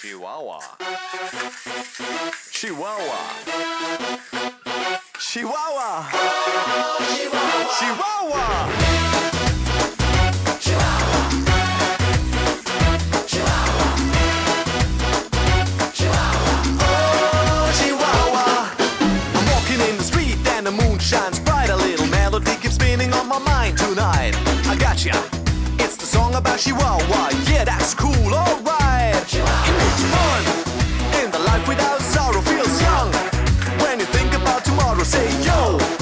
Chihuahua. Chihuahua. Chihuahua. Chihuahua. Shines bright, a little melody keeps spinning on my mind tonight. I gotcha, it's the song about Chihuahua. Yeah, that's cool, alright. It's fun, in the life without sorrow feels young. When you think about tomorrow, say yo.